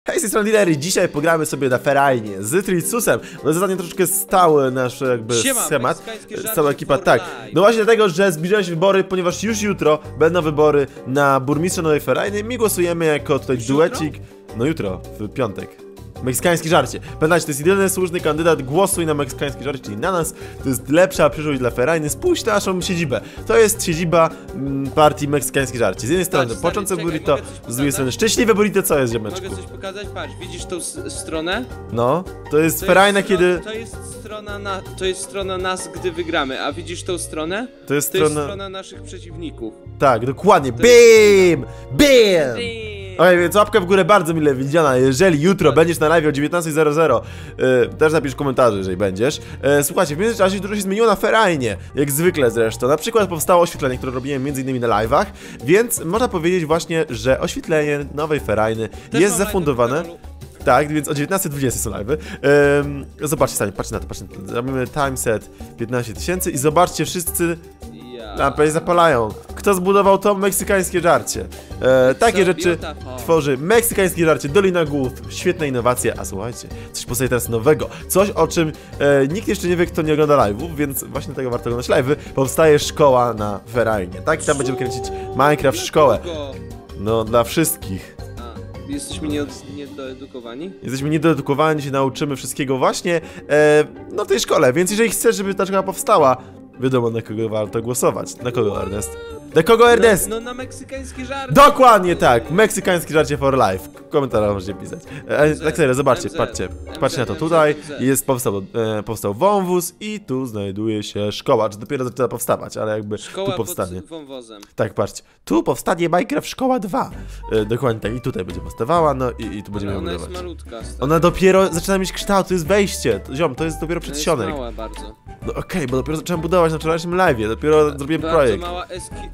Hej, z tej strony Dilery, dzisiaj pogramy sobie na Ferajnie z Trisusem. No zadanie troszeczkę stały nasz jakby schemat. Cała ekipa, tak. No właśnie dlatego, że zbliżają się wybory, ponieważ już jutro będą wybory na burmistrza Nowej Ferajny. My głosujemy jako tutaj duecik. No jutro, w piątek. Meksykańskie żarcie. Pamiętajcie, to jest jedyny słuszny kandydat, głosuj na meksykańskie żarcie, czyli na nas. To jest lepsza przyszłość dla Ferajny. Spójrz na naszą siedzibę. To jest siedziba partii meksykańskie żarcie. Z jednej strony początce burrito, z drugiej strony szczęśliwe burrito, co jest, ziomeczku? Mogę coś pokazać? Patrz, widzisz tą stronę? No, to jest Ferajna, kiedy... To jest strona nas, gdy wygramy, a widzisz tą stronę? To jest strona naszych przeciwników. Tak, dokładnie. BIM! BIM! Okej, więc łapka w górę bardzo mile widziana. Jeżeli jutro będziesz na live o 19:00, też napisz komentarze, jeżeli będziesz. Słuchajcie, w międzyczasie dużo się zmieniło na Ferajnie, jak zwykle zresztą. Na przykład powstało oświetlenie, które robiłem m.in. na live'ach, więc można powiedzieć właśnie, że oświetlenie nowej Ferajny jest zafundowane. Tak, więc o 19:20 są live'y. Zobaczcie sami, patrzcie na to, patrzcie na to. Robimy timeset 15 000 i zobaczcie, wszyscy lampy zapalają. Kto zbudował to meksykańskie żarcie? Takie rzeczy tworzy meksykańskie żarcie, Dolina Głów, świetne innowacje, a słuchajcie, coś powstaje teraz nowego, coś o czym nikt jeszcze nie wie, kto nie ogląda live'ów, więc właśnie tego warto oglądać live'y. Powstaje szkoła na Ferajnie, tak? I tam będziemy kręcić Minecraft szkołę. No, dla wszystkich. Jesteśmy niedoedukowani? Jesteśmy niedoedukowani, się nauczymy wszystkiego właśnie no w tej szkole, więc jeżeli chcesz, żeby ta szkoła powstała, wiadomo, na kogo warto głosować. Na kogo, Ernest? Na kogo, Ernest? No na meksykańskie żarcie. Dokładnie tak! Meksykańskie żarcie for life. W komentarzach możecie pisać. Tak serio, zobaczcie, patrzcie na to. Tutaj jest powstał wąwóz i tu znajduje się szkoła. Czy dopiero zaczyna powstawać, ale jakby szkoła tu powstanie. Pod wąwozem. Tak, patrzcie. Tu powstanie Minecraft Szkoła 2. Dokładnie tak. I tutaj będzie powstawała, no i tu będziemy ją budować. Ona jest malutka. Ona dopiero zaczyna mieć kształt, to jest wejście. Ziom, to jest dopiero przedsionek. To jest mała bardzo. No okej, bo dopiero zacząłem budować na wczorajszym live'ie, dopiero zrobiłem projekt. To mała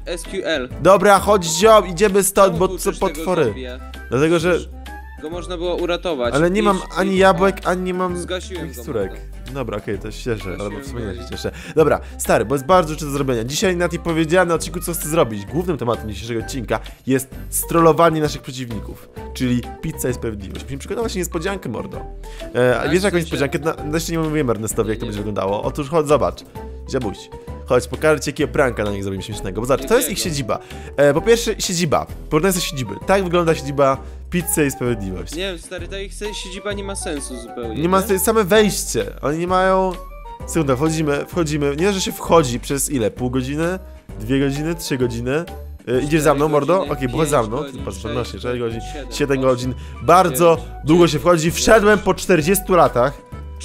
SQL. Dobra, chodź ziom, idziemy stąd, bo co potwory. Dlatego, że... Go można było uratować. Ale nie mam ani jabłek, ani nie mam miksturek. Dobra, okej, to się cieszę, albo w sumie nie się cieszę. Dobra, stary, bo jest bardzo dużo do zrobienia. Dzisiaj Nati powiedziała na odcinku, co chce zrobić. Głównym tematem dzisiejszego odcinka jest strollowanie naszych przeciwników, czyli pizza i sprawiedliwość. Musimy przygotować niespodziankę, mordo. Wiesz jakąś niespodziankę? Jeszcze nie mówiłem Ernestowi, jak to będzie wyglądało. Otóż chodź, zobacz. Ziabuś. Chodź, pokażę ci, jakiego pranka na nich zrobimy śmiesznego. Bo zobacz, to jest ich siedziba. Po pierwsze, siedziba. Porównaj siedziby. Tak wygląda siedziba Pizza i Sprawiedliwość. Nie wiem, stary, ta ich siedziba nie ma sensu zupełnie. Nie ma, to jest same wejście. Oni nie mają... Sekunda, wchodzimy. Nie, że się wchodzi przez ile? Pół godziny? 2 godziny? 3 godziny? Idziesz za mną, mordo? Okej, chodź za mną. Patrz, 6 godzin, 7 godzin. Bardzo długo się wchodzi. Wszedłem po 40 latach.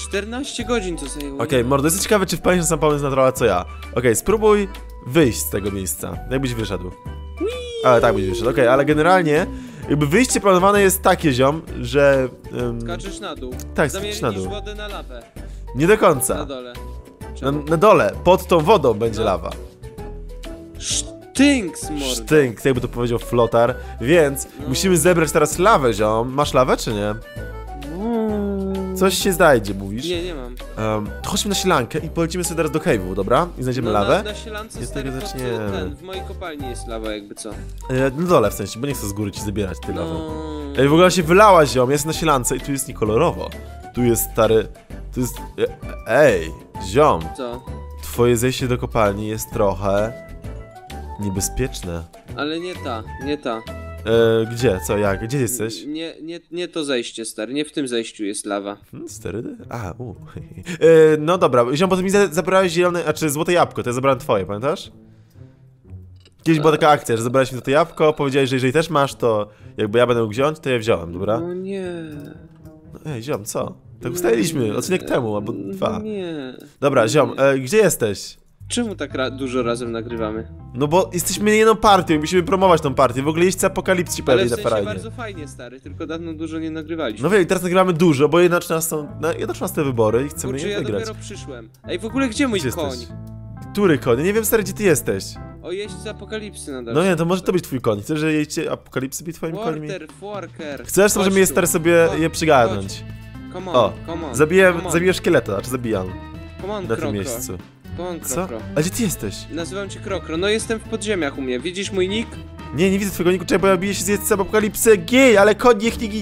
14 godzin to zajęło. Okej, mordo, jesteś ciekawy, czy wpadniesz na sam pomysł na trochę co ja. Okej, spróbuj wyjść z tego miejsca. Jakbyś wyszedł. Ale tak byś wyszedł, okej, ale generalnie jakby wyjście planowane jest takie, ziom, że... Skaczesz na dół. Tak, skaczesz na dół. wodę na lawę. Nie do końca. Na dole. Na dole, pod tą wodą będzie lawa. Sztynks, mordo. Sztynk, jakby to powiedział Flotar. Więc musimy zebrać teraz lawę, ziom. Masz lawę, czy nie? Coś się znajdzie, mówisz? Nie mam. To chodźmy na sielankę i polecimy sobie teraz do cave'u, dobra? I znajdziemy lawę. Na sielance I z tego zaczniemy. W mojej kopalni jest lawa, jakby co. Na dole w sensie, bo nie chcę z góry ci zabierać tej lawy. Ej, w ogóle się wylała, ziom, jest na sielance i tu jest niekolorowo. Tu jest stary... Tu jest... Ej, ziom. Co? Twoje zejście do kopalni jest trochę... niebezpieczne. Ale nie ta. Gdzie? Co? Jak? Gdzie jesteś? Nie to zejście, stary. Nie w tym zejściu jest lawa. Sterydy? No dobra, ziom, potem mi zabrałeś zielone, znaczy złote jabłko, to ja zabrałem twoje, pamiętasz? Kiedyś była taka akcja, że zabrałeś mi złote jabłko, powiedziałeś, że jeżeli też masz, to jakby ja będę mógł wziąć, to ja wziąłem, dobra? No nie. No ej, ziom, co? Tak ustaliliśmy, odcinek temu, albo 2. Nie. Dobra, ziom, gdzie jesteś? Czemu tak dużo razem nagrywamy? No bo jesteśmy jedną partią i musimy promować tą partię. W ogóle jeźdźcy Apokalipsy ci pojawi na Ferajnie. Ale bardzo fajnie, stary, tylko dawno dużo nie nagrywaliśmy. No wiem, teraz nagrywamy dużo, bo 1/13 wybory i chcemy je wygrać. Ja dopiero przyszłem. Ej, w ogóle gdzie mój koń? Który koń? Ja nie wiem, stary, gdzie ty jesteś. O, jeźdźcy Apokalipsy nadal. No nie, to może to być twój koń. Chcesz, że jeźdźcie Apokalipsy być twoimi końmi? Worker. Chcesz, możemy je stary sobie je przygarnąć. Come on. Zabiję szkieleta, czy zabijam. Na tym miejscu. Co? A gdzie ty jesteś? Nazywam cię Krokro, no jestem w podziemiach u mnie, widzisz mój nick? Nie widzę twojego nicku, bo ja biję się z jeźdźcem Apokalipsy, ale koń niech nie ginie.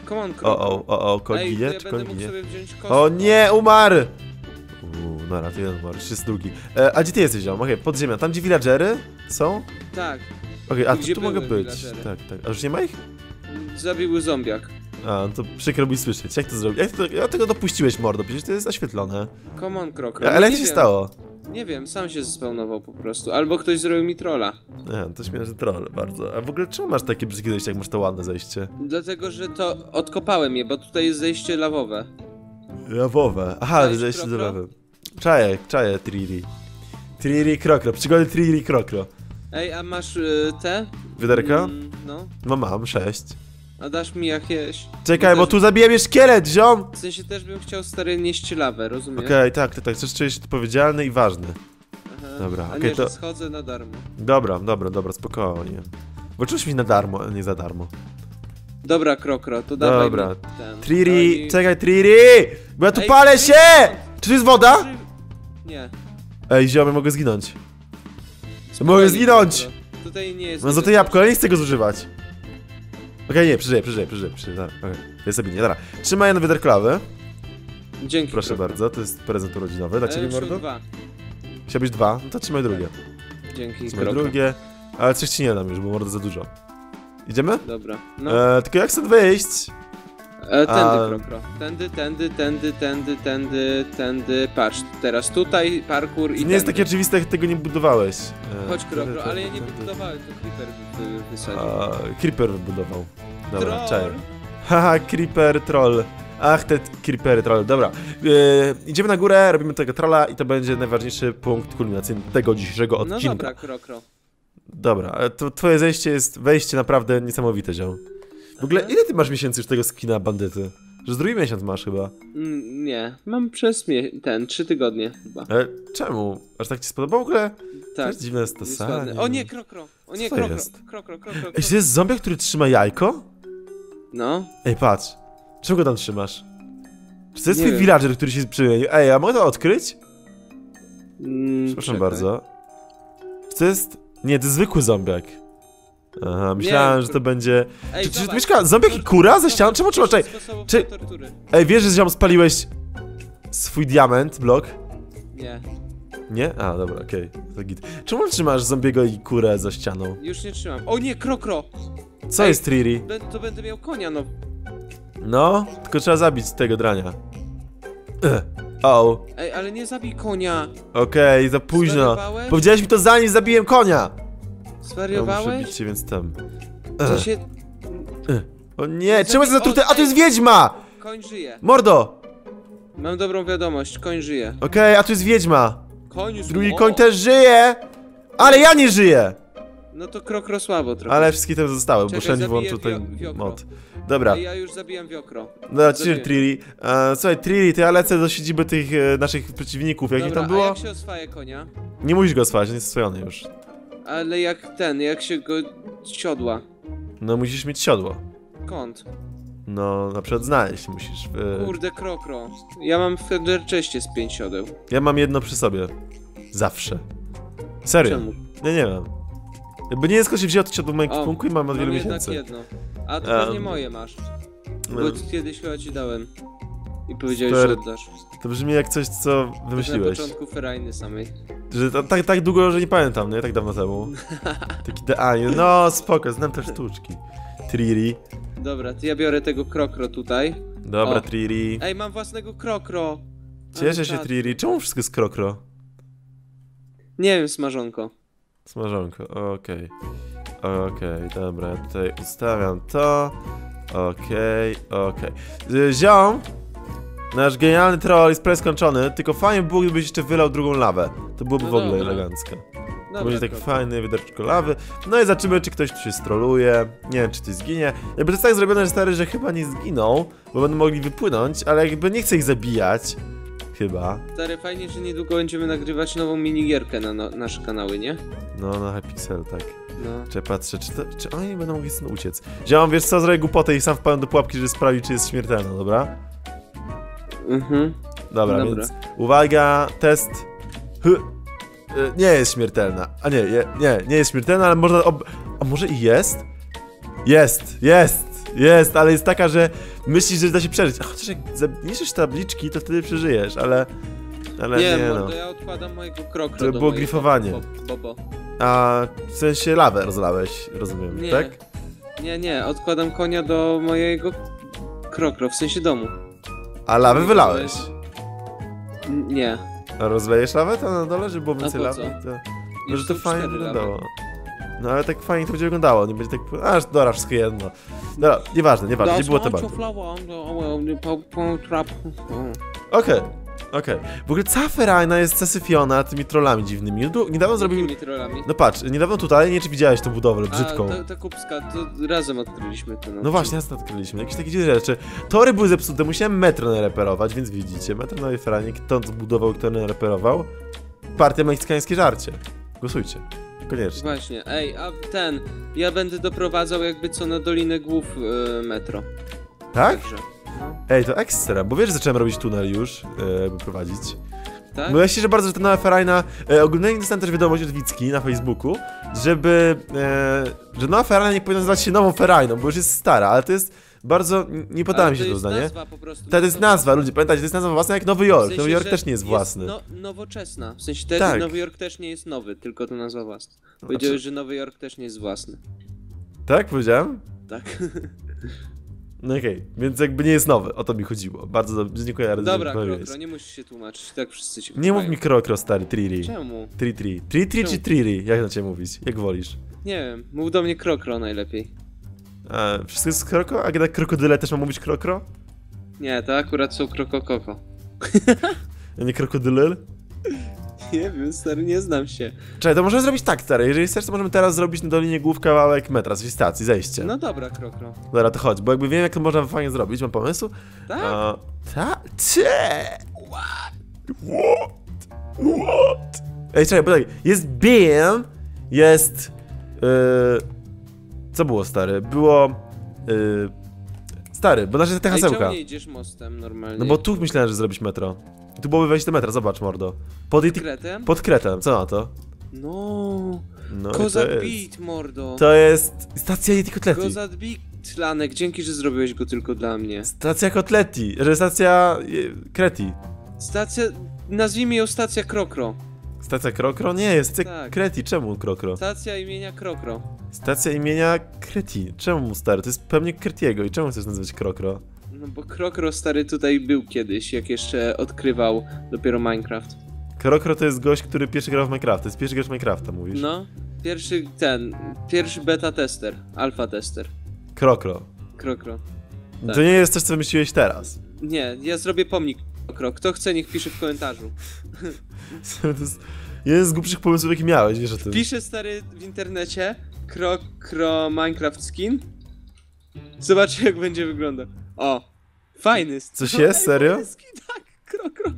come on, krokro. Koń Ej, ginie, ja czy będę koń mógł ginie? sobie wziąć kostkę. O nie, umarł! Dobra, to jeden umarł, jeszcze jest drugi. A gdzie ty jesteś, ziom? Okej, podziemia, tam gdzie villagery są? Tak, Okej, a Gdzie tu mogę były być. villagery? Tak, tak. A już nie ma ich? zabiły zombiak. A, no to przykro mi słyszeć. Jak to zrobić? Jak tego dopuściłeś, mordo? Przecież to jest zaświetlone. Come on, krokro. Ale Nie jak się wiem. stało? Nie wiem, sam się zespawnował po prostu. Albo ktoś zrobił mi trolla. To śmieszny troll bardzo. A w ogóle czemu masz takie brzydkie zejście, jak masz to ładne zejście? Dlatego, że to odkopałem je, bo tutaj jest zejście lawowe. Lawowe. Aha, Cześć, zejście do krokro? lawy. Czaję, Triri. Triri, krokro. Przygody Triri, krokro. Ej, a masz te? Wiaderko? No. No mam, 6. A dasz mi jakieś... Czekaj, bo też- tu zabijemy szkielet, ziom! W sensie też bym chciał stary nieść lawę, rozumiesz? Okej, tak. Chcesz czuć się odpowiedzialny i ważny. Aha. Dobra, A okej, nie, to- że schodzę na darmo. Dobra, spokojnie. Bo czuć mi na darmo, a nie za darmo. Dobra, krokro, to dawaj Dobra. mi ten. Triri, Daj- czekaj, Triri! Bo ja tu Ej, palę Triri, się! Czy tu jest woda? Nie. Ej, ziom, ja mogę zginąć. Spokojnie, Mogę zginąć! krokro. Tutaj nie jest... Mam za to jabłko, ale nie chcę go zużywać. Okej, nie, przeżyję. Okej, jest sobie nie, dobra. Trzymaj na wiaderklawy. Dzięki, Proszę krokro. bardzo, to jest prezent urodzinowy dla ciebie, Wziął mordo? 2. Chciałbyś 2? No to trzymaj drugie. Dzięki, Trzymaj krokro. drugie. Ale coś ci nie dam już, bo mordo za dużo. Idziemy? Dobra, no. Tylko jak chcę wyjść? Tędy, a- krokro. Tędy. Patrz, teraz tutaj parkour i To nie jest tędy. takie oczywiste, jak tego nie budowałeś. Chodź, krokro, ale ja nie wybudowałem, to Creeper wysadził. Creeper wybudował. Dobra, Troll. cześć. Haha, Creeper troll. Ach, te Creepery troll. Dobra, idziemy na górę, robimy tego trolla i to będzie najważniejszy punkt kulminacyjny tego dzisiejszego No odcinka. dobra, krokro. Dobra, ale to twoje wejście naprawdę niesamowite, ziom. W ogóle, ile ty masz miesięcy już tego skina bandyty? Że z drugi miesiąc masz chyba. Nie, mam przez 3 tygodnie chyba. Ale czemu? Aż tak ci spodobał w ogóle? To Tak. jest dziwne jest stosanie. ładne. O nie, krokro! O nie, Co to krokro! jest? Krokro. Ej, czy to jest zombie, który trzyma jajko? No. Ej, patrz. Czemu go tam trzymasz? Czy to jest Nie twój wiem. villager, który się przemienił? Ej, a mogę to odkryć? Przepraszam Czekaj. bardzo. Czy to jest... Nie, to jest zwykły zombiak. Aha, myślałem, że to będzie... Ej, Czy zobacz. mieszka zombiak i kura ze ścianą? Czemu trzymasz? Czy- Tortury. Ej, wiesz, że ziom spaliłeś swój diament, blok? Nie, Nie? A, dobra, okej. To git. Czemu trzymasz zombiego i kurę za ścianą? już nie trzymam. O nie, krokro! Co Ej. jest Triri? To będę miał konia, no. No, tylko trzeba zabić tego drania. O, Ej, ale nie zabij konia. okej, za późno. Zwariowałeś? Powiedziałeś mi to zanim zabiłem konia! No, muszę Zwariowałeś? bić się, więc tam. To się... O nie, czemu jest Zabij- zatrute? o, A to jest ej. wiedźma! Koń żyje. Mordo! Mam dobrą wiadomość, koń żyje. Okej, a tu jest wiedźma. Koń już... Drugi o! koń też żyje! Ale ja nie żyję! No to krokro słabo trochę. Ale wszystkie te zostały, bo Czekaj, Shendy zabiję włączył ten wiokro. mod. Dobra, Ej, ja już zabijam wiokro. dobra, zabiję. Triri. Słuchaj, Triri, to ja lecę do siedziby tych naszych przeciwników, jakich Dobra, tam a było. jak się oswaja konia? Nie musisz go oswajać, on jest oswojony już. Ale jak się go siodła. No musisz mieć siodło. Kąt. No, na przykład znaleźć musisz. Kurde, krokro. Ja mam w Enderchestie z 5 siodeł. Ja mam jedno przy sobie. Zawsze. Serio. Czemu? Nie wiem. Jakby nie jest się wziął od siodła w moim O, punku i mam od wielu Mam jednak miesięcy. jedno. A to pewnie moje masz. Bo kiedyś chyba ci dałem. I powiedziałeś, że Super. oddasz. To brzmi jak coś, co Na wymyśliłeś. początku ferajny samej. Że tak długo, że nie pamiętam, nie? Tak dawno temu. Taki idealnie. No, spoko, znam te sztuczki. Triri. Dobra, to ja biorę tego krokro tutaj. Dobra, O. Triri. Ej, mam własnego krokro. Cieszę Ale się, czad. Triri. Czemu wszystko jest krokro? Nie wiem, smażonko. Smażonko, okej. Okej, dobra, ja tutaj ustawiam to. Okej. Ziom! Nasz genialny troll jest prawie skończony, tylko fajnie by było, gdybyś jeszcze wylał drugą lawę. To byłoby No w ogóle dobra. elegancko. Dobra, Będzie tak krokro. fajny wiaderczko lawy. No i zobaczymy, czy ktoś tu się stroluje. Nie wiem, czy ty zginie. Jakby to jest tak zrobione, stary, że chyba nie zginą, bo będą mogli wypłynąć, ale jakby nie chcę ich zabijać. Chyba. Stary, fajnie, że niedługo będziemy nagrywać nową minigierkę na nasze kanały, nie? No, na Hypixel, tak. No. Czy patrzę, czy oni będą mogli stąd uciec. Ziom, wiesz co, zrobię głupotę i sam wpadłem do pułapki, żeby sprawdzić, czy jest śmiertelna, dobra? Dobra, Dobra. więc uwaga, test. Nie jest śmiertelna. A nie jest śmiertelna, ale można. A może i jest? Jest! Jest, ale jest taka, że myślisz, że da się przeżyć. A chociaż jak zniszczysz tabliczki, to wtedy przeżyjesz, ale nie mordo, no. ja odkładam mojego krokro. To było grifowanie. Bobo. A w sensie lawę rozlałeś, rozumiem, Nie. tak? Nie, odkładam konia do mojego krokro, w sensie domu. A lawę wylałeś. Nie. A rozlejesz lawę to na dole, żeby było A więcej po lawy? co? To... Może Jeszcze to są fajnie 4 wyglądało. lawy. No ale tak fajnie to będzie wyglądało, nie będzie tak... Aż dobra, wszystko jedno. Dobra, nieważne, nie było tematu. Okej. W ogóle cała ferajna jest zasyfiona tymi trollami dziwnymi. Niedawno zrobił... Jakimi trollami? No patrz, niedawno tutaj, nie wiem czy widziałeś tą budowlę brzydką. A, ta kubska, to razem odkryliśmy to. No właśnie, raz odkryliśmy. Jakieś takie dziwne rzeczy. Tory były zepsute, musiałem metro nareperować, więc widzicie, metro na ferajnie, kto zbudował, kto nareperował. Partia meksykańskie żarcie. Głosujcie. Koniecznie. Właśnie, a ja będę doprowadzał jakby co na Dolinę Głów metro. Tak? Także. No. Ej, to ekstra, bo wiesz, że zacząłem robić tunel już, prowadzić. Tak? Bo ja się cieszę bardzo, że ta nowa ferajna... ogólnie dostałem też wiadomość od Wicki na Facebooku, żeby... że nowa ferajna nie powinna nazywać się nową ferajną, bo już jest stara, ale to jest bardzo... Nie podoba mi się to zdanie. Nazwa po prostu. To jest nazwa, ludzie, pamiętajcie, to jest nazwa własna jak Nowy Jork. W sensie, Nowy Jork że też nie jest własny. Nowoczesna. W sensie Tak. Nowy Jork też nie jest nowy, tylko to nazwa własna. Powiedziałeś, że Nowy Jork też nie jest własny. Tak, powiedziałem? Tak. No okej, więc jakby nie jest nowy, o to mi chodziło. Bardzo dobrze, dziękuję. Dobra, Krokro, nie musisz się tłumaczyć, tak wszyscy ci Nie mów mi Krokro, stary, Triri. Czemu? Tri czy Triri? Jak na ciebie mówić? Jak wolisz? Nie wiem, mów do mnie Krokro najlepiej. Wszystko jest kroko? A kiedy krokodyle też mam mówić krokro? Nie, to akurat są krokokoko. A nie krokodyl? Nie wiem, stary, nie znam się. Czekaj, to możemy zrobić tak, stary. Jeżeli chcesz, to możemy teraz zrobić na Dolinie Głów kawałek metra, z stacji, zejście. No dobra, Krokro. Dobra, to chodź, bo jakby wiem, jak to można fajnie zrobić, mam pomysł. Tak? What? Ej, czekaj, poczekaj. Jest BM, jest... co było, stary? Było... stary, bo nasze te hasełka. Czemu nie idziesz mostem normalnie? No bo tu myślałem, że zrobić metro. Tu byłoby wejść do metra, zobacz, mordo. Kretem? Pod Kretem, co na to? No, No Kozak i Beat, mordo. to jest stacja Yeti Kotleti. Kozak Beat, Lanek, dzięki, że zrobiłeś go tylko dla mnie. Stacja Kotleti, że stacja Kreti. Stacja, nazwijmy ją stacja Krokro. Stacja Krokro? Nie, jest stacja Tak. Kreti, czemu Krokro? Stacja imienia Krokro. Stacja imienia Kreti, czemu stary? To jest pewnie Kretiego i czemu chcesz nazywać Krokro? No bo Krokro stary tutaj był kiedyś, jak jeszcze odkrywał dopiero Minecraft. Krokro to jest gość, który pierwszy grał w Minecraft, to jest pierwszy gracz Minecrafta, mówisz? No, pierwszy beta tester, alfa tester. Krokro. Krokro. To Tak. nie jest coś, co wymyśliłeś teraz. Nie, ja zrobię pomnik Krokro. Kto chce, niech pisze w komentarzu. To jest jeden z głupszych pomysłów, jaki miałeś, wiesz o tym. Piszę stary w internecie Krokro Minecraft skin. Zobaczcie jak będzie wyglądał. O, fajny skin. Coś jest? Serio? Fajny skin, tak, Krokro.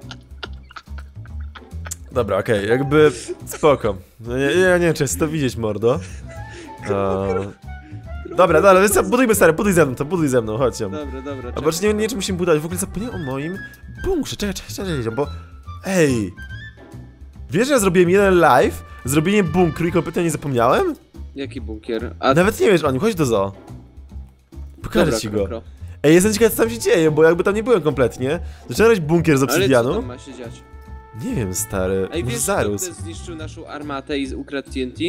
Dobra, okej, jakby spoko. No, ja nie wiem, czy jest to widzieć, mordo. Dobra, więc co, budujmy stary, buduj ze mną, chodź ją. Dobra. A bo nie czy musimy budować, w ogóle zapomniałem o moim bunkrze, czekaj, bo... Ej! Wiesz, że ja zrobiłem jeden live, zrobienie bunkru i kompletnie nie zapomniałem? Jaki bunkier? A Nawet nie wiesz o nim, chodź do zoo. Pokażę dobra, ci go. Krokro. Ej, jestem ciekaw, co tam się dzieje, bo jakby tam nie byłem kompletnie. Zacząłem robić bunkier z Ale co obsydianu. tam ma się dziać? Nie wiem, stary, Ej, może wiesz, zarósł. kto zniszczył naszą armatę i ukradł TNT?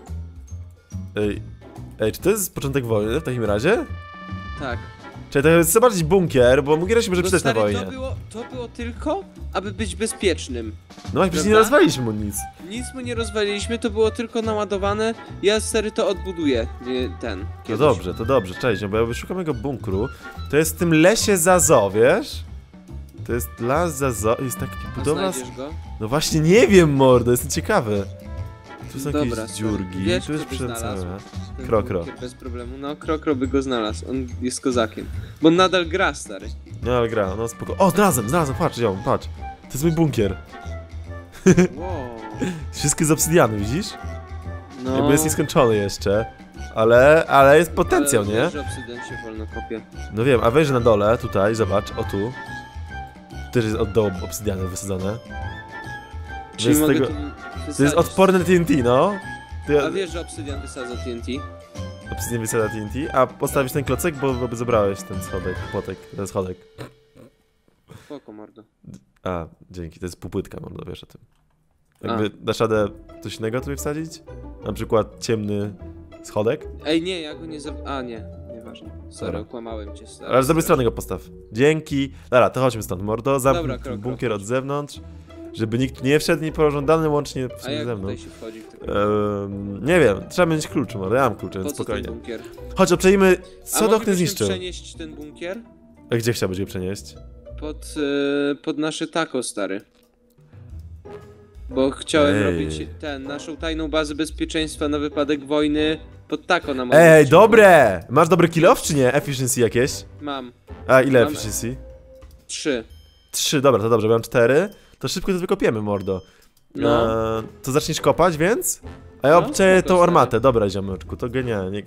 Ej, czy to jest początek wojny w takim razie? Tak. Czekaj, to chcę zobaczyć bunkier, bo bunkier się może No przydać na stary, wojnie. to było tylko, aby być bezpiecznym. No jak przecież nie Prawda? rozwaliliśmy mu nic. Nic mu nie rozwaliliśmy, to było tylko naładowane. Ja stary to odbuduję, To kiedyś. dobrze, cześć, bo ja szukam jego bunkru. To jest w tym lesie za zoo, wiesz? To jest las za zoo, jest taki A budowla... znajdziesz go? No właśnie nie wiem, mordo, jestem ciekawy. Tu są Dobra, jakieś stary. dziurki, Wiesz, tu jest kto by przęcałe. znalazł? Ten Krokro. bunkier bez problemu. No, Krokro by go znalazł, on jest kozakiem. Bo on nadal gra, stary. No ale gra, no spoko. O, znalazłem, patrz, patrz. To jest mój bunkier. Wow. Wszystkie z obsydianu, widzisz? No. Jakby jest nieskończony jeszcze. Ale jest potencjał, Ale nie? wiesz, że obsydian się wolno kopie. No wiem, a weź na dole, tutaj, zobacz, o tu. Też jest od dołu obsydiany wysadzone. Czyli Więc mogę tego- tu To jest wysadzić. odporne na TNT, no. To ja... A wiesz, że obsydian wysadza TNT? Obsydian wysadza TNT, a postawisz ten klocek, bo by zabrałeś ten ten schodek. Spoko, mordo. A, dzięki, to jest półpłytka, mordo, wiesz o tym. Jakby dasz radę coś innego tutaj wsadzić? Na przykład ciemny schodek? Ej, nie, ja go nie nieważne. Sorry, okłamałem cię, stary. Ale z dobrej strony go postaw. Dzięki. Dobra, to chodźmy stąd, mordo. Zamknij bunkier od zewnątrz, żeby nikt nie wszedł niepożądany łącznie A jak ze mną. tutaj się wchodzi w tego? Nie wiem, trzeba mieć klucz, mordo. Ja mam klucze, więc Po co spokojnie. ten bunkier? Chodź, obczajmy, co do okna moglibyśmy zniszczył. przenieść ten bunkier? A gdzie chciałbyś go przenieść? Pod nasze taco, stary. Bo chciałem Ej. robić naszą tajną bazę bezpieczeństwa na wypadek wojny pod taco na moim Ej, odcinku. dobre! Masz dobry kill off, czy nie? Efficiency jakieś? Mam. A ile Mam. efficiency? 3. 3, dobra, to dobrze, mam 4. To szybko to wykopiemy, mordo. No. To zaczniesz kopać, więc? A ja No, obczaję spoko, tą stary. armatę, dobra ziomeczku, to genialnie.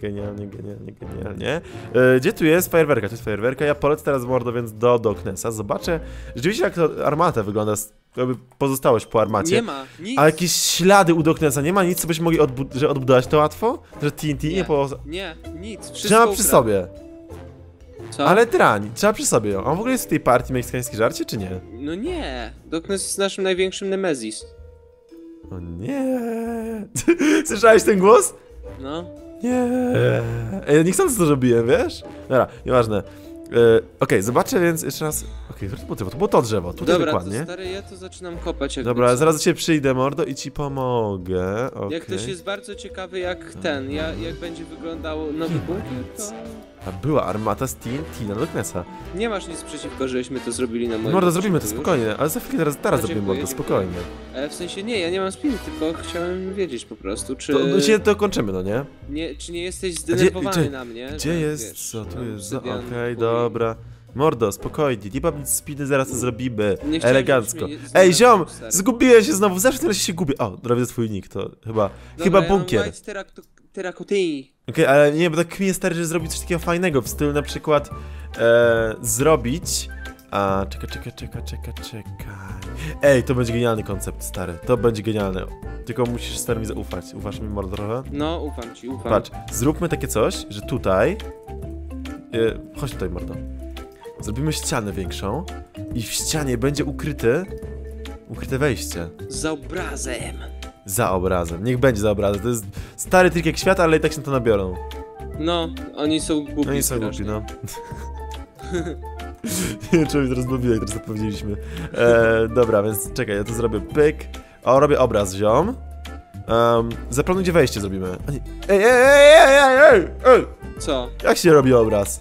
Gdzie tu jest fajerwerka? To jest fajerwerka, ja polecę teraz, mordo, więc do Knesa. Zobaczę rzeczywiście jak to armata wygląda, jakby pozostałość po armacie. Nie ma, nic. A jakieś ślady u Doknesa, nie ma nic, co byśmy mogli że odbudować to łatwo? Że TNT nie po... Nie, nic, wszystko Trzeba przy ukradł. sobie. Co? Ale trań, trzeba przy sobie ją. A on w ogóle jest w tej partii meksykańskiej żarcie, czy nie? No nie, Doknes jest naszym największym nemezis. O nie. Słyszałeś ten głos? No. Nie. Ej, nie chcąc to robiłem, wiesz? Dobra, nieważne. Okej, zobaczę więc jeszcze raz. Okej, to było to drzewo, tutaj Dobra, dokładnie. to stary, ja to zaczynam kopać jakby Dobra, co. zaraz do ciebie przyjdę, mordo, i ci pomogę. Okay. Jak ktoś jest bardzo ciekawy jak jak będzie wyglądał nowy bunkier, to... A była armata z TNT na Doknesa. Nie masz nic przeciwko, żebyśmy to zrobili na moim Mordo, zrobimy to odcinku już? spokojnie, ale za chwilę, teraz zrobimy, dziękuję, mordo, dziękuję. spokojnie. W sensie nie, ja nie mam spiny, tylko chciałem wiedzieć po prostu, czy... To kończymy, no nie? Czy nie jesteś zdenerwowany na mnie? Gdzie że, jest? wiesz, Co tu tam jest? obsydian, Okej, chuj. dobra. Mordo, spokojnie, nie mam nic spiny, zaraz to zrobimy. Nie chciałem, Elegancko. żebyś mnie Ej, ziom! zdenerwował, stary. Zgubiłem się znowu, zawsze teraz się gubię. O, robię twój nick, to chyba Dobra, bunkier. Ja mam white terracoty. Okej, ale nie, bo tak kminie stary, że zrobić coś takiego fajnego, w stylu na przykład zrobić... A, czekaj. Ej, to będzie genialny koncept, stary, to będzie genialne. Tylko musisz stary mi zaufać, ufasz mi, mordo, trochę? No, ufam ci, ufam. Patrz, zróbmy takie coś, że tutaj... chodź tutaj, mordo. Zrobimy ścianę większą i w ścianie będzie ukryte wejście. Za obrazem. Za obrazem, niech będzie za obrazem, to jest stary trik jak świat, ale i tak się to nabiorą. No, oni są głupi. No i są głupi, no. Nie wiem, czy mi teraz bawiło, teraz to powiedzieliśmy. Dobra, więc czekaj, ja to zrobię pyk. O, robię obraz, ziom. Zaplanuj, gdzie wejście zrobimy. Ej! Co? Jak się robi obraz?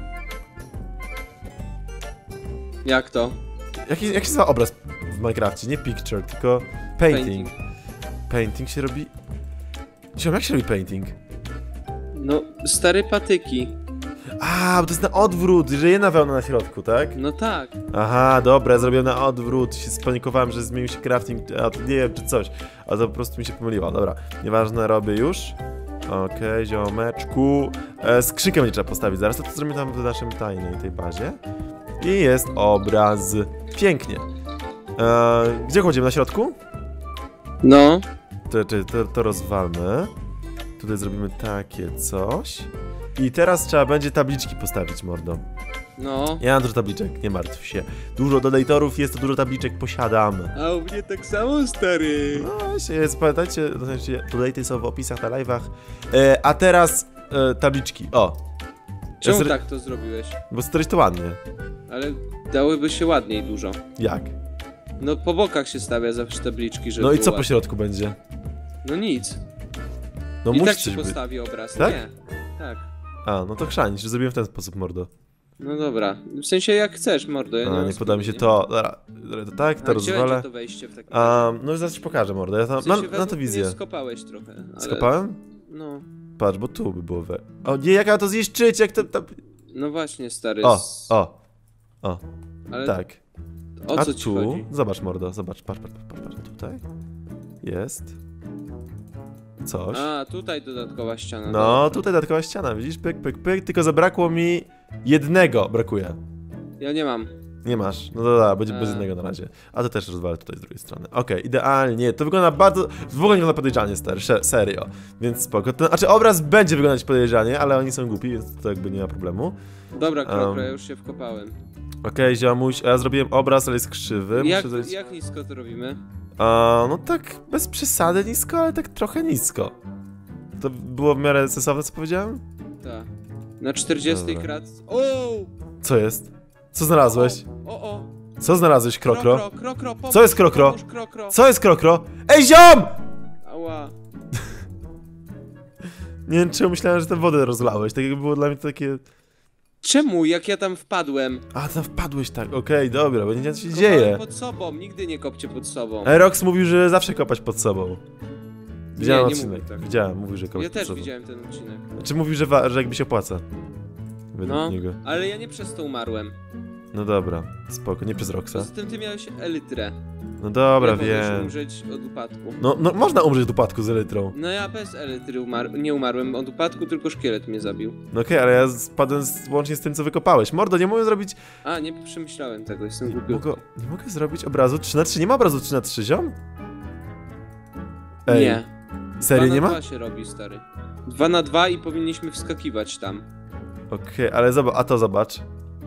Jak to? Jak się nazywa obraz w Minecrafcie? Nie picture, tylko painting. Painting się robi... Ziom, jak się robi painting? No, stare patyki. A, bo to jest na odwrót, że jedna wełna na środku, tak? No tak. Aha, dobra, zrobiłem na odwrót, się spanikowałem, że zmienił się crafting, a to nie wiem, czy coś. A to po prostu mi się pomyliło, dobra. Nieważne, robię już. Okej, ziomeczku. Skrzynkę będzie trzeba postawić zaraz, to zrobimy tam w naszym tajnej tej bazie. I jest obraz. Pięknie. Gdzie chodzimy? Na środku? No. To rozwalmy. Tutaj zrobimy takie coś. I teraz trzeba będzie tabliczki postawić, mordo. No. Ja mam dużo tabliczek, nie martw się. Dużo donatorów jest, to dużo tabliczek posiadam. A u mnie tak samo, stary. No właśnie, pamiętajcie, donaty są w opisach na live'ach. A teraz tabliczki, o. Czemu tak to zrobiłeś? Bo stworzyć to ładnie. Ale dałyby się ładniej dużo. Jak? No po bokach się stawia zawsze tabliczki, żeby No i było co po ładnie. środku będzie? No nic. No I musi tak się coś być. postawi obraz, Tak? nie? Tak. A, no to chrzanić, że zrobiłem w ten sposób, mordo. No dobra. W sensie jak chcesz, mordo. Ja A, mam nie poda mi się spiny, to. Dobra, to tak, to A gdzie rozwalę. będzie to wejście w takim razie? No zaraz ci pokażę, mordo. Ja tam, W sensie na według to mnie wizję. skopałeś trochę. Ale... Skopałem? No. Patrz, bo tu by było we... O nie, jak ja to zniszczyć, jak to... No właśnie, stary. O, Ale tak. o A co ci tu, chodzi? zobacz, mordo, zobacz, patrz, tutaj jest coś. A, tutaj dodatkowa ściana. No, tutaj dodatkowa ściana, widzisz, pyk, tylko zabrakło mi jednego, brakuje. Ja nie mam. Nie masz. No dobra, będzie bez jednego na razie. A to też rozwalę tutaj z drugiej strony. Okej, idealnie. To wygląda bardzo... W ogóle nie wygląda podejrzanie, stary. Serio. Więc spoko. Znaczy obraz będzie wyglądać podejrzanie, ale oni są głupi, więc to jakby nie ma problemu. Dobra, Krokro, ja już się wkopałem. Okej, ziomuś, a ja zrobiłem obraz, ale jest krzywy. Jak nisko to robimy? No tak bez przesady nisko, ale tak trochę nisko. To było w miarę sensowne, co powiedziałem? Tak. Na 40 kratce. O! Co jest? Co znalazłeś? O! Co znalazłeś, Krokro? Krokro, pomóż, Co jest Krokro? pomóż, Krokro. Co jest Krokro? Ej, ziom! Ała. Nie wiem, czemu myślałem, że tę wodę rozlałeś. Tak jakby było dla mnie to takie... Czemu? Jak ja tam wpadłem? A, tam wpadłeś tak, okej, dobra, bo nie wiem, co się Kopałem dzieje. pod sobą, nigdy nie kopcie pod sobą. Rox mówił, że zawsze kopać pod sobą. Widziałem nie odcinek. mówił tak. Widziałem, mówił, że kopać Ja pod też sobą. widziałem ten odcinek. Znaczy mówił, że jakby się opłaca. Według No, niego. ale ja nie przez to umarłem. No dobra, spoko, nie przez Roxa. Poza tym ty miałeś elytrę. No dobra, Jak mogłeś wiem. umrzeć od upadku? No, można umrzeć od upadku z elytrą. No ja bez elitry nie umarłem od upadku, tylko szkielet mnie zabił. No okej, ale ja spadłem łącznie z tym, co wykopałeś. Mordo, nie mogę zrobić... A, nie przemyślałem tego, jestem Nie głupi. mogę zrobić obrazu 3×3. Nie ma obrazu 3×3, ziom? Ej, Nie. serio nie 2 na ma? 2 się robi, stary. 2 na 2 i powinniśmy wskakiwać tam. Okej, ale zobacz, a to zobacz.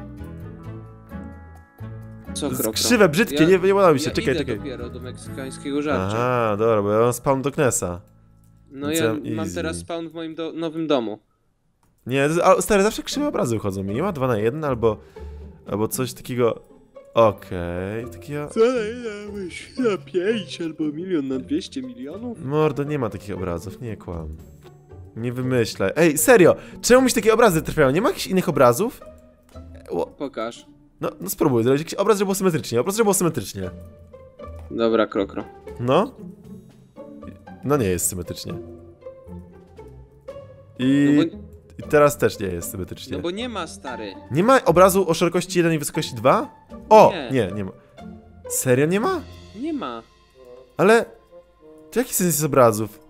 Co, Krokro? Krzywe, brzydkie, nie podoba mi się, Ja czekaj, idę czekaj. dopiero do meksykańskiego żarcia. Aha, dobra, bo ja mam spawn do Knesa. No Więc ja ja mam easy. teraz spawn w moim nowym domu. Nie, stary, zawsze krzywe obrazy wychodzą mi. Nie ma 2 na 1 albo coś takiego... Okej, takiego... Co najmyś na 5 albo 1 na 200 milionów? Mordo, nie ma takich obrazów, nie kłam. Nie wymyślaj. Ej, serio, czemu mi się takie obrazy trafiają? Nie ma jakichś innych obrazów? Pokaż. No spróbuj zrobić jakiś obraz, żeby było symetrycznie. Obraz, żeby było symetrycznie. Dobra, Krokro. No. No nie jest symetrycznie. No I bo, teraz też nie jest symetrycznie. no bo nie ma, stary. Nie ma obrazu o szerokości 1 i wysokości 2? O! Nie. Nie ma. Serio nie ma? Nie ma. Ale... To jaki sens jest obrazów?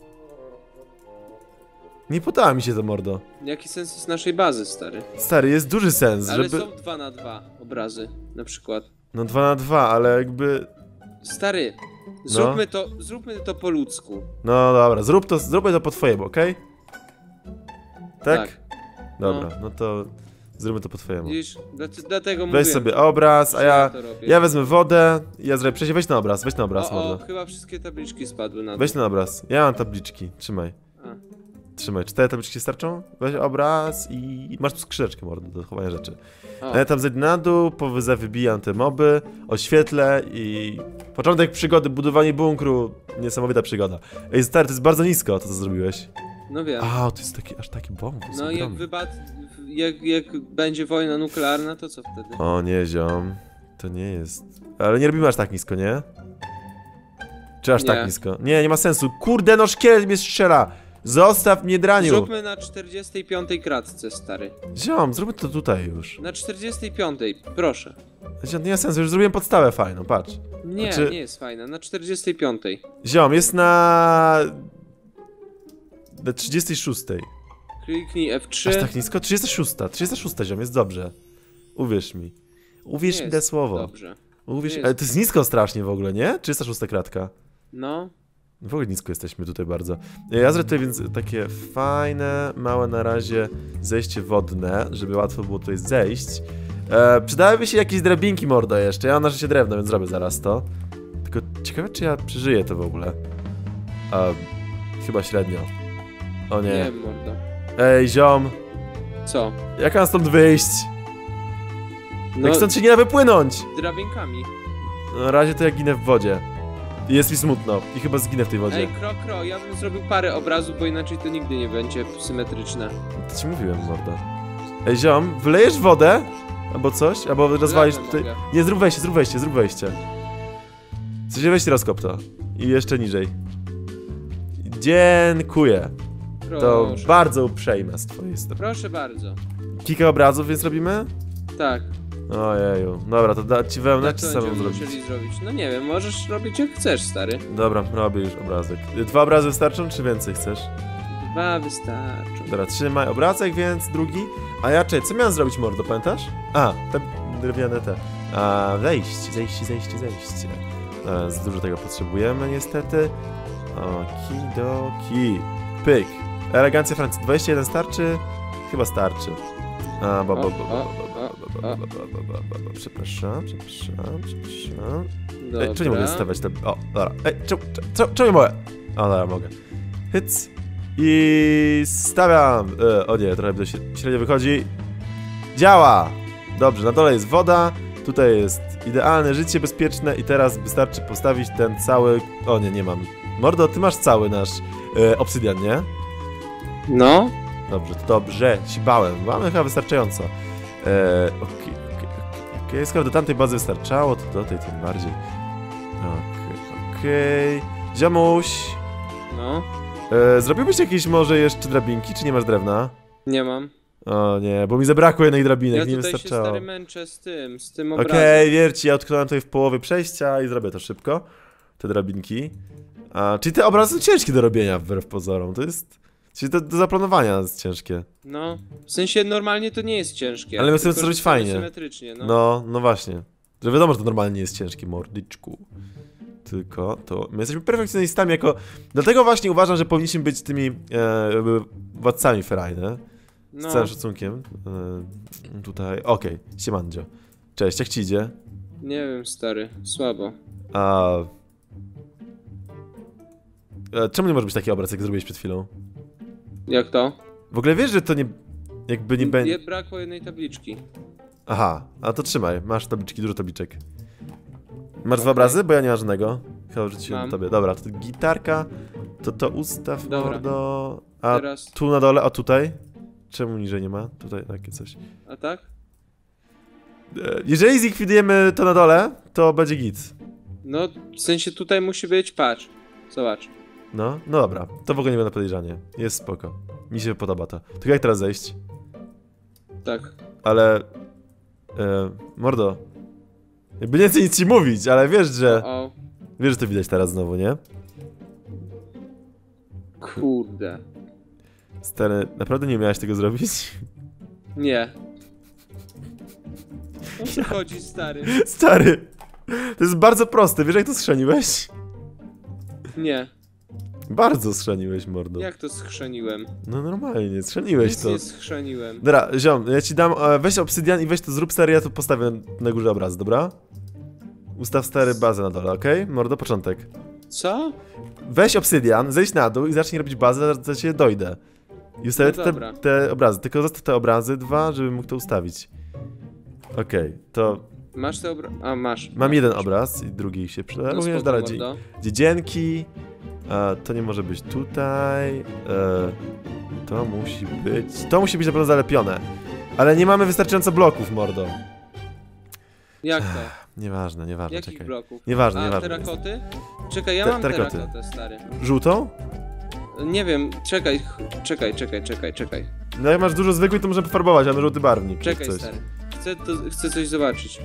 Nie podoba mi się to, mordo. Jaki sens jest naszej bazy, stary? Stary, jest duży sens, Ale żeby... są 2 na 2 obrazy, na przykład. No 2 na 2, ale jakby... Stary, No. zróbmy to po ludzku. No dobra, zróbmy to po twojemu, okej? Tak? Dobra, no to zróbmy to po twojemu. Widzisz, dlatego mówię. Weź sobie obraz, a ja to robię. wezmę wodę i ja zrobię przejście. Weź na obraz, O, mordo. chyba wszystkie tabliczki spadły na dół. Weź na obraz. Ja mam tabliczki, trzymaj. A. Trzymaj, 4 tabliczki starczą? Weź obraz i masz tu skrzyneczkę, mordo, do chowania rzeczy. O. A ja tam zejdę na dół, wybijam te moby, oświetlę i... Początek przygody, budowanie bunkru, niesamowita przygoda. Ej, stary, to jest bardzo nisko, to co zrobiłeś. No wiem. A, to jest aż taki bomb. No jak będzie wojna nuklearna, to co wtedy? O nie, ziom. To nie jest... Ale nie robimy aż tak nisko, nie? Czy aż Nie. tak nisko? Nie ma sensu. Kurde, no szkielet mnie strzela! Zostaw mnie, draniu! Zróbmy na 45 kratce, stary. Ziom, zróbmy to tutaj już. Na 45, proszę. Ziom, nie ma sensu, już zrobiłem podstawę fajną, patrz. Nie, Znaczy- nie jest fajna. Na 45. Ziom, jest na 36. Kliknij F3. Aż tak nisko? 36 ziom, jest dobrze. Uwierz mi. Uwierz Nie mi te jest słowo. Dobrze. Uwierz... jest. Ale to jest nisko strasznie w ogóle, nie? 36 kratka. No. W ogóle nisko jesteśmy tutaj bardzo. Ja zrobię tutaj więc takie fajne, małe na razie zejście wodne, żeby łatwo było tutaj zejść. Przydałyby się jakieś drabinki, mordo, jeszcze. Ja mam na życie drewno, więc zrobię zaraz to. Tylko ciekawe, czy ja przeżyję to w ogóle. Chyba średnio. O Nie nie. wiem, mordo. Ej, ziom. Co? Jak mam stąd wyjść? No, Jak stąd się nie da wypłynąć? drabinkami. Na razie to ja ginę w wodzie. I jest mi smutno. I chyba zginę w tej wodzie. Ej, Krokro, ja bym zrobił parę obrazów, bo inaczej to nigdy nie będzie symetryczne. To ci mówiłem, mordo. Ej, ziom, wylejesz wodę? Albo coś? Albo rozwalisz Wlewę tutaj... mogę. Nie, zrób wejście. Coś weź rozkop to. I jeszcze niżej. Dziękuję. To Proszę. bardzo uprzejme z twojej strony. Proszę bardzo. Kilka obrazów więc robimy? Tak. Ojeju. Dobra, to da ci wełnę, Tak czy to samą będziemy zrobić? musieli zrobić. No nie wiem, możesz robić jak chcesz, stary. Dobra, robię już obrazek. 2 obrazy wystarczą, czy więcej chcesz? 2 wystarczą. Dobra, trzymaj obrazek, więc drugi. A ja czekaj, co miałem zrobić, mordo, pamiętasz? A, te drewniane te. Zejście. Za dużo tego potrzebujemy niestety. Okidoki. Pyk. Elegancja Francji. 21 starczy? Chyba starczy. Przepraszam. Ej, czy nie mogę stawiać te... O, dobra. Ej, czemu nie mogę? O, dobra, mogę. Hyc. I stawiam. O nie, trochę to średnio wychodzi. Działa! Dobrze, na dole jest woda. Tutaj jest idealne życie, bezpieczne. I teraz wystarczy postawić ten cały... O nie, nie mam. Mordo, ty masz cały nasz obsydian, nie? No. Dobrze, to dobrze. Się bałem. Mamy chyba wystarczająco. Okej. Skoro do tamtej bazy wystarczało, to do tej tym bardziej. Okej. Ziomuś. No. Zrobiłbyś jakieś może jeszcze drabinki, czy nie masz drewna? Nie mam. O nie, bo mi zabrakło jednej drabinek, nie wystarczało. Ja tutaj się stary męczę z tym obrazem. Okej, wierci, ja utknąłem tutaj w połowie przejścia i zrobię to szybko. Te drabinki. Czyli te obrazy są ciężkie do robienia, wbrew pozorom. To jest... Czyli do zaplanowania jest ciężkie. No, w sensie normalnie to nie jest ciężkie. Ale my chcemy to zrobić fajnie. Symetrycznie, No właśnie. Że wiadomo, że to normalnie jest ciężkie, mordyczku. Tylko to... My jesteśmy perfekcjonistami jako... Dlatego właśnie uważam, że powinniśmy być tymi władcami Ferajny. Z całym szacunkiem. Tutaj... Okej, siemandzio. Cześć, jak ci idzie? Nie wiem, stary. Słabo. Czemu nie może być taki obraz, jak zrobiłeś przed chwilą? Jak to? W ogóle wiesz, że to nie... Jakby nie będzie... Brakło jednej tabliczki. Aha, a to trzymaj. Masz tabliczki, dużo tabliczek. Masz dwa obrazy? Bo ja nie mam żadnego. Chyba rzuciłem tobie. Dobra, to gitarka. To ustaw, mordo. A teraz... tu na dole, a tutaj? Czemu niżej nie ma? Tutaj takie coś. A tak? Jeżeli zlikwidujemy to na dole, to będzie git. No, w sensie tutaj musi być, patrz. Zobacz. No dobra, to w ogóle nie będę podejrzanie. Jest spoko. Mi się podoba to. Tylko jak teraz zejść? Tak. Ale... mordo. Jakby nie chcę nic ci mówić, ale wiesz, że... Wiesz, że to widać teraz znowu, nie? Kurde. Stary, naprawdę nie miałeś tego zrobić? Nie. O co chodzi, stary? Stary! To jest bardzo proste, wiesz jak to schrzeniłeś? Nie. Bardzo schrzeniłeś, mordo. Jak to schrzeniłem? No normalnie, schrzeniłeś to. Nie schrzeniłem. Dobra, ziom, ja ci dam, weź obsydian i weź to zrób stary, ja to postawię na górze obraz, dobra? Ustaw stary bazę na dole, okej? Mordo, początek. Co? Weź obsydian, zejdź na dół i zacznij robić bazę, za ciebie dojdę. I ustawię te obrazy, tylko zostaw te obrazy dwa, żebym mógł to ustawić. Okej, to... Masz te obrazy? A, masz. Mam jeden obraz i drugi się przyda. Również dalej dziedzienki. To nie może być tutaj. To musi być... To musi być na pewno zalepione. Ale nie mamy wystarczająco bloków, mordo. Jak to? Nieważne, jakich czekaj. bloków? Nieważne. Terakoty? Czekaj, ja mam terakotę, stary. Żółtą? Nie wiem, czekaj. No jak masz dużo zwykłej, to możemy pofarbować, a na żółty barwnik. Czekaj, coś. stary. Chcę coś zobaczyć.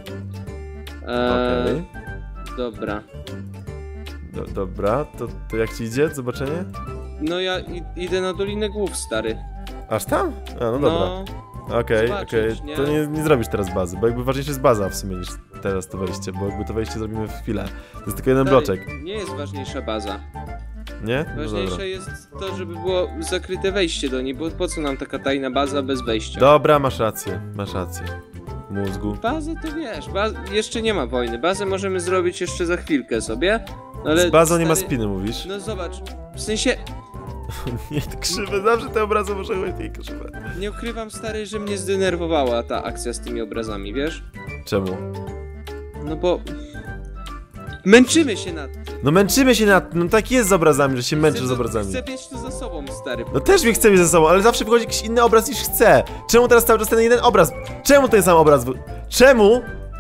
Okej. Dobra. Dobra, to jak ci idzie? Zobaczenie? No ja idę na Dolinę Głów, stary. Aż tam? A, no dobra. Okej. To nie zrobisz teraz bazy, bo jakby ważniejsza jest baza w sumie niż teraz to wejście, bo jakby to wejście zrobimy w chwilę. To jest tylko jeden bloczek. Nie jest ważniejsza baza. Nie? No ważniejsze jest to, żeby było zakryte wejście do niej, bo po co nam taka tajna baza bez wejścia? Dobra, masz rację. Mózgu. Bazę to wiesz, jeszcze nie ma wojny. Bazę możemy zrobić jeszcze za chwilkę sobie. Ale z bazą nie ma spiny, mówisz? No zobacz, w sensie... Nie, te krzywe, zawsze te obrazy muszą być takie krzywe. Nie ukrywam, stary, że mnie zdenerwowała ta akcja z tymi obrazami, wiesz? Czemu? No bo... Męczymy się nad tym. No męczymy się nad tym, no tak jest z obrazami, że się męczysz z obrazami. Chcę mieć to za sobą, stary. No też mnie chce mieć ze sobą, ale zawsze wychodzi jakiś inny obraz niż chcę. Czemu teraz cały czas ten jeden obraz? Czemu ten sam obraz? Czemu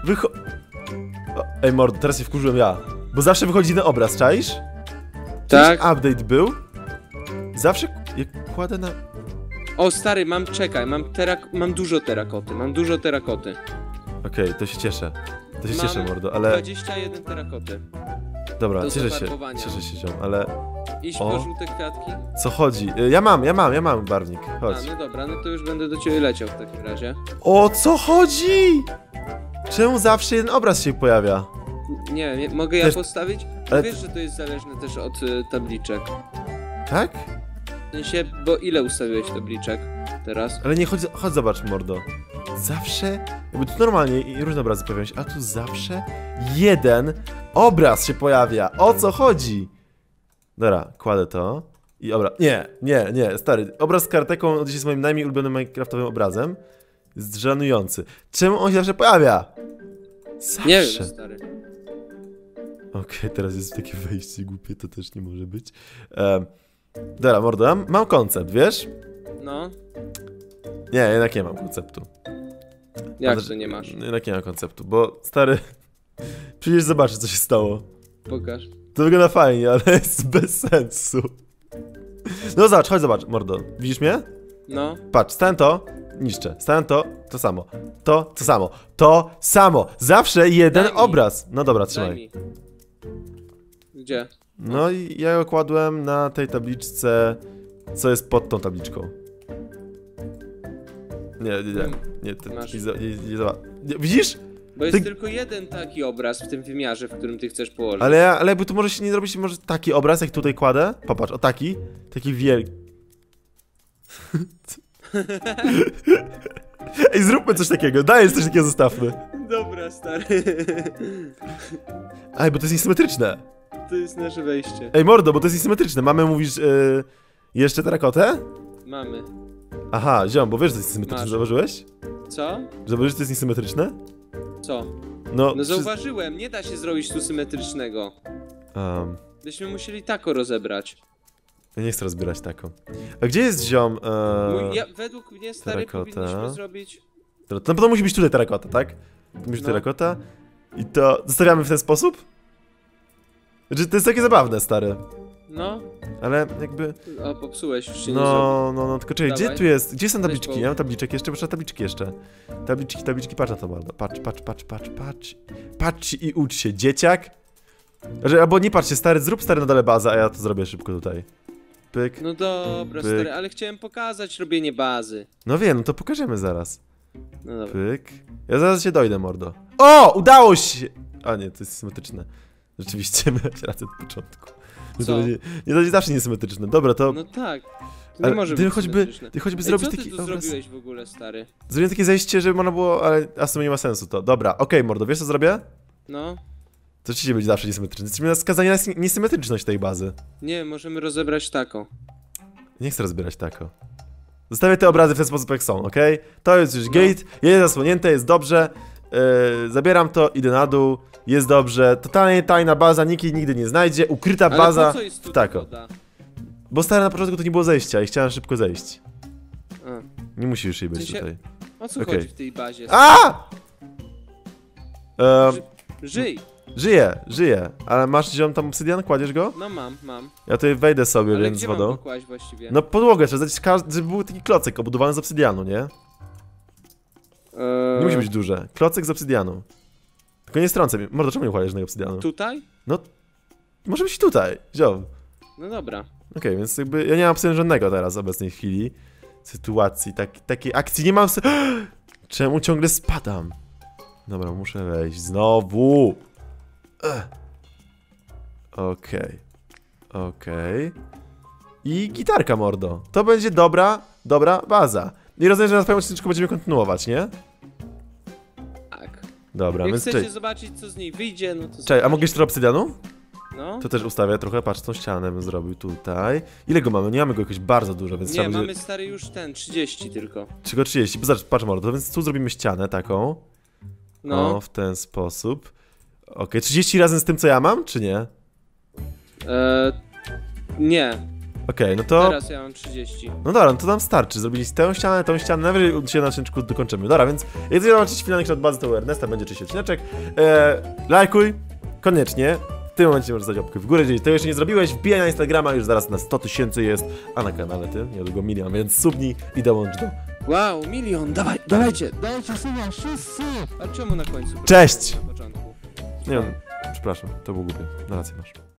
Ej mordo, teraz się wkurzyłem ja. Bo zawsze wychodzi inny obraz, czaisz? Tak. Update był? Zawsze jak kładę na... O stary, mam dużo terakoty, Okej, to się cieszę. Cieszę, mordo, ale... 21 terakoty. Dobra, cieszę się, ziom, ale... Iść po żółte kwiatki? Co chodzi? Ja mam barwnik, chodź. No dobra, no to już będę do ciebie leciał w takim razie. O co chodzi? Czemu zawsze jeden obraz się pojawia? Nie, mogę ja Też- postawić? ale- Wiesz, że to jest zależne też od tabliczek. Tak? W sensie, bo ile ustawiłeś tabliczek teraz? Ale nie, chodź zobacz, mordo. Zawsze, jakby tu normalnie i różne obrazy pojawiają się, a tu zawsze jeden obraz się pojawia. O co chodzi? Dobra, kładę to. I nie, stary. Obraz z karteką dzisiaj jest moim najmniej ulubionym minecraftowym obrazem. Jest żenujący. Czemu on się zawsze pojawia? Zawsze. Nie wiem, stary. Okej, teraz jest takie wejście głupie, to też nie może być. Dobra, mordo, mam koncept, wiesz? No, Nie, jednak nie mam konceptu. jak to nie masz? Jednak nie mam konceptu, bo stary... Przyjdziesz zobaczyć, co się stało. Pokaż. To wygląda fajnie, ale jest bez sensu. No zobacz, chodź zobacz, mordo. Widzisz mnie? No, Patrz, stałem to, niszczę. Stałem to samo. To samo. To samo. Zawsze jeden Daj mi. obraz. No dobra, daj trzymaj. mi. Gdzie? No i ja go kładłem na tej tabliczce, co jest pod tą tabliczką. Nie, Masz. nie, widzisz? Bo jest Ty- tylko jeden taki obraz w tym wymiarze, w którym ty chcesz położyć. Ale jakby tu może się nie zrobić, może taki obraz, jak tutaj kładę. Popatrz, o taki wielki. Ej, zróbmy coś takiego, daj, coś takiego zostawmy. Dobra, stary. Ej, bo to jest niesymetryczne. To jest nasze wejście. Ej, mordo, bo to jest niesymetryczne. Mamy, mówisz, jeszcze terakotę? Mamy. Aha, ziom, bo wiesz, że to jest niesymetryczne, Masz. zauważyłeś? Co? Zauważyłeś, że to jest niesymetryczne? Co? No, No zauważyłem, nie da się zrobić tu symetrycznego. Byśmy musieli tako rozebrać. Ja nie chcę rozbierać taką. A gdzie jest ziom? Według mnie, stary, terakota. powinniśmy zrobić... To na pewno musi być tutaj terakota, tak? Musi być No. terakota. I to zostawiamy w ten sposób? Znaczy, to jest takie zabawne, stary. No, Ale jakby... a popsułeś, już się nie zrobi. No, tylko czekaj, gdzie Dawaj. tu jest? Gdzie są Weź tabliczki? połóż. Ja mam tabliczek jeszcze, proszę tabliczki jeszcze. Tabliczki, patrz na to bardzo. Patrz. Patrz i ucz się, dzieciak. Albo nie patrz się, stary, zrób stary na dole bazę, a ja to zrobię szybko tutaj. Pyk. No dobra, Pyk. stary, ale chciałem pokazać robienie bazy. No wiem, no to pokażemy zaraz. No dobra. Pyk. Ja zaraz się dojdę, mordo. O! Udało się! A nie, to jest symetryczne. Rzeczywiście, miałeś rację od początku. Co? To będzie zawsze niesymetryczne. Dobra, to... No tak. To ale nie może ty być choćby symetryczne. zrobić co taki ty tu obraz... zrobiłeś w ogóle, stary? Zrobiłem takie zejście, żeby można było, ale a w sumie nie ma sensu to. Dobra, okej, mordo, wiesz co zrobię? No. To rzeczywiście będzie zawsze niesymetryczne. Jesteśmy skazani na niesymetryczność tej bazy. Nie, możemy rozebrać tako. Nie chcę rozbierać tako. Zostawię te obrazy w ten sposób jak są, okej? To jest już No. gate, jest zasłonięte, jest dobrze. Zabieram to, idę na dół, jest dobrze. Totalnie tajna baza, nikt jej nigdy nie znajdzie. Ukryta Ale baza. po co jest tu tako. woda? Bo stary, na początku to nie było zejścia i chciałem szybko zejść. A. Nie musi już jej być W sensie- tutaj. O co Okej. chodzi w tej bazie? A! Żyj! Żyję. Ale masz ziom tam obsydian? Kładziesz go? No mam. Ja tutaj wejdę sobie, Ale więc gdzie z mam wodą. go kłaść właściwie? No podłogę trzeba zdać, żeby był taki klocek obudowany z obsydianu, nie? Nie musi być duże. Klocek z obsydianu. Tylko nie strącę mi. Mordo, czemu nie kładziesz na obsydianu? Tutaj? No, może być tutaj, ziom. No dobra. Okej, więc jakby ja nie mam obsydianu żadnego teraz w obecnej chwili. Sytuacji, takiej akcji nie mam. Czemu ciągle spadam? Dobra, muszę wejść znowu. Okej. I gitarka, mordo. To będzie dobra baza. I rozumiem, że na swoim odcinku będziemy kontynuować, nie? Tak. Dobra, Jak więc chcecie czekaj. zobaczyć, co z niej wyjdzie, no to... Czekaj, a mogę jeszcze trochę obsydianu? No. To też ustawię trochę, patrz, tą ścianę bym zrobił tutaj. Ile go mamy? Nie mamy go jakoś bardzo dużo, więc Nie, trzeba mamy będzie... stary już 30 tylko. Tylko 30, bo zobacz, patrz, mordo, więc tu zrobimy ścianę taką. No. O, w ten sposób. Okej, 30 razem z tym, co ja mam, czy nie? Nie. Okej, no to... Teraz ja mam 30. No dobra, no to nam starczy. Zrobili tą ścianę, najwyżej się na odcinku dokończymy. Dobra, więc jak chcecie zobaczyć finalny kształt bazy, to u Ernesta będzie czyś odcineczek. Lajkuj, koniecznie. W tym momencie możesz dać łapkę w górę, jeżeli tego jeszcze nie zrobiłeś. Wbijaj na Instagrama, już zaraz na 100 000 jest. A na kanale ty, niedługo 1 000 000, więc subnij i dołącz do... Wow, 1 000 000, dawajcie suba, wszyscy! A czemu na końcu? Cześć! Na początku. Nie wiem, przepraszam, to było głupie. Na rację masz.